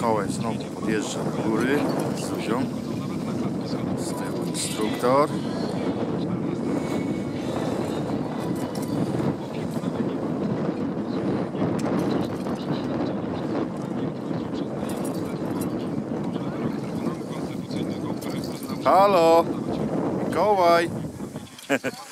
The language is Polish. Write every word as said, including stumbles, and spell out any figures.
Mikołaj znowu podjeżdża do góry z Zuzią. Z tyłu instruktor. Halo, Mikołaj.